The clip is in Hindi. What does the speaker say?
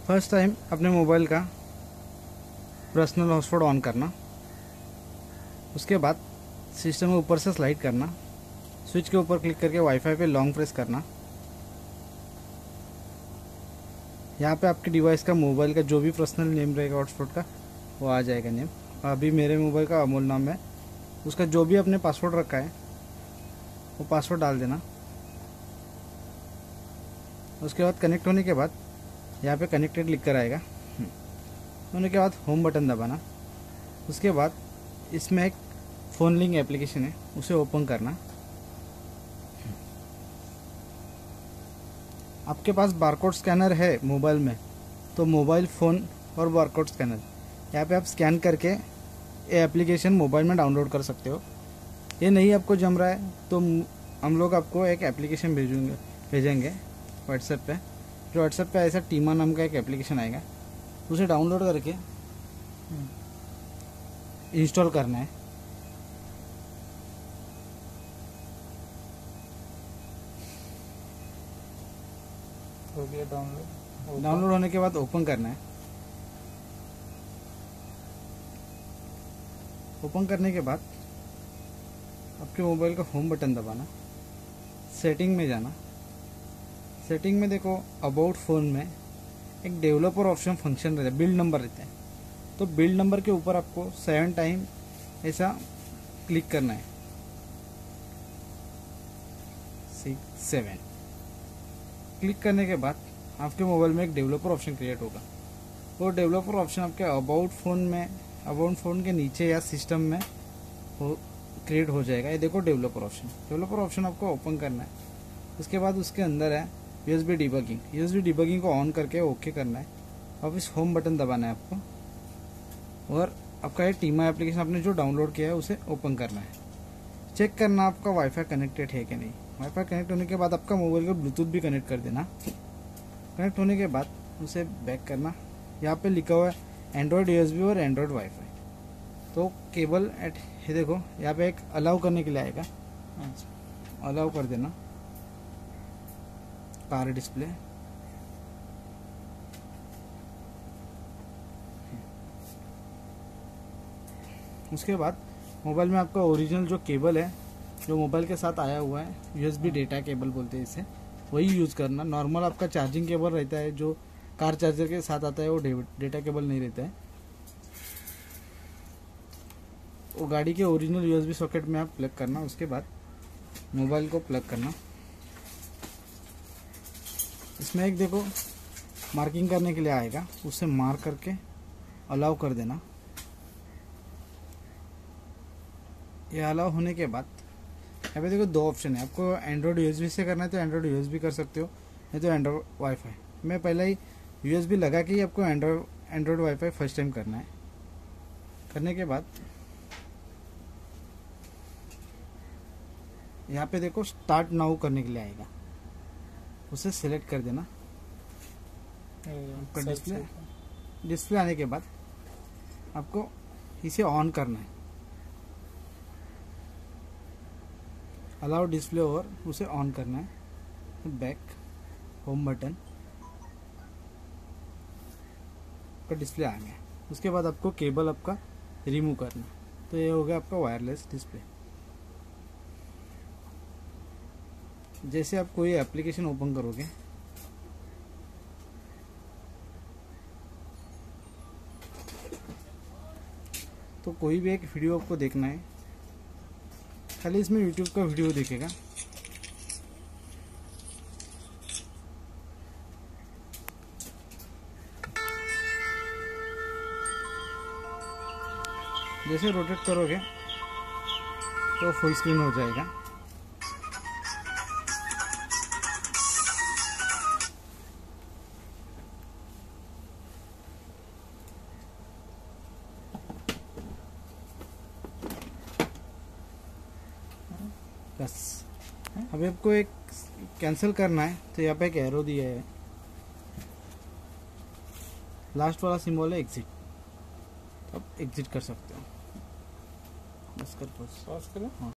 फर्स्ट टाइम अपने मोबाइल का पर्सनल हॉटस्पॉट ऑन करना, उसके बाद सिस्टम में ऊपर से स्लाइड करना, स्विच के ऊपर क्लिक करके वाईफाई पे लॉन्ग प्रेस करना। यहाँ पे आपके डिवाइस का मोबाइल का जो भी पर्सनल नेम रहेगा हॉटस्पॉट का वो आ जाएगा नेम। अभी मेरे मोबाइल का अमोल नाम है, उसका जो भी अपने पासवर्ड रखा है वो पासवर्ड डाल देना। उसके बाद कनेक्ट होने के बाद यहाँ पे कनेक्टेड लिख कर आएगा। होने के बाद होम बटन दबाना। उसके बाद इसमें एक फ़ोन लिंक एप्लीकेशन है, उसे ओपन करना। आपके पास बारकोड स्कैनर है मोबाइल में तो मोबाइल फ़ोन और बारकोड स्कैनर यहाँ पे आप स्कैन करके ये एप्लीकेशन मोबाइल में डाउनलोड कर सकते हो। ये नहीं आपको जम रहा है तो हम लोग आपको एक एप्लीकेशन भेजेंगे व्हाट्सएप पे। जो व्हाट्सएप पे ऐसा टीमा नाम का एक एप्लीकेशन आएगा, उसे डाउनलोड करके इंस्टॉल करना है। हो गया डाउनलोड होने के बाद ओपन करना है। ओपन करने के बाद आपके मोबाइल का होम बटन दबाना, सेटिंग में जाना। सेटिंग में देखो अबाउट फ़ोन में एक डेवलपर ऑप्शन फंक्शन रहता है, बिल्ड नंबर रहता है। तो बिल्ड नंबर के ऊपर आपको 7 टाइम ऐसा क्लिक करना है, 6 7 क्लिक करने के बाद आपके मोबाइल में एक डेवलपर ऑप्शन क्रिएट होगा। वो डेवलपर ऑप्शन आपके अबाउट फ़ोन के नीचे या सिस्टम में क्रिएट हो जाएगा। ये देखो डेवलपर ऑप्शन आपको ओपन करना है। उसके बाद उसके अंदर है यूएसबी डिबगिंग को ऑन करके ओके करना है। अब इस होम बटन दबाना है आपको और आपका ये टीमा एप्लीकेशन आपने जो डाउनलोड किया है उसे ओपन करना है। चेक करना आपका वाईफाई कनेक्टेड है कि नहीं। वाईफाई कनेक्ट होने के बाद आपका मोबाइल को ब्लूटूथ भी कनेक्ट कर देना। कनेक्ट होने के बाद उसे बैक करना। यहाँ पे लिखा हुआ है एंड्रॉयड यूएसबी और एंड्रॉयड वाईफाई। तो केबल ये देखो यहाँ पे एक अलाउ करने के लिए आएगा, अलाउ कर देना। कार डिस्प्ले उसके बाद मोबाइल में आपका ओरिजिनल जो केबल है जो मोबाइल के साथ आया हुआ है, यूएसबी डेटा केबल बोलते हैं इसे, वही यूज़ करना। नॉर्मल आपका चार्जिंग केबल रहता है जो कार चार्जर के साथ आता है, वो डेटा केबल नहीं रहता है। वो गाड़ी के ओरिजिनल यूएसबी सॉकेट में आप प्लग करना। उसके बाद मोबाइल को प्लग करना। इसमें एक देखो मार्किंग करने के लिए आएगा, उसे मार्क करके अलाउ कर देना। ये अलाउ होने के बाद यहाँ पे देखो 2 ऑप्शन है। आपको एंड्रॉयड यूएसबी से करना है तो एंड्रॉयड यूएसबी कर सकते हो, नहीं तो एंड्रॉयड वाईफाई। मैं पहले ही यूएसबी लगा के ही आपको एंड्रॉयड वाईफाई फर्स्ट टाइम करना है। करने के बाद यहाँ पे देखो स्टार्ट नाउ करने के लिए आएगा, उसे सिलेक्ट कर देना। आपका डिस्प्ले आने के बाद आपको इसे ऑन करना है, अलाउ डिस्प्ले और उसे ऑन करना है। बैक होम बटन का डिस्प्ले आ गया। उसके बाद आपको केबल आपका रिमूव करना। तो ये हो गया आपका वायरलेस डिस्प्ले। जैसे आप कोई एप्लीकेशन ओपन करोगे तो कोई भी एक वीडियो आपको देखना है, खाली इसमें यूट्यूब का वीडियो देखेगा। जैसे रोटेट करोगे तो फुल स्क्रीन हो जाएगा। बस अभी आपको एक कैंसिल करना है तो यहाँ पे एक एरो दिया है, लास्ट वाला सिंबल है एग्जिट। अब एग्जिट कर सकते हो। बस कर, पॉज करें। हाँ।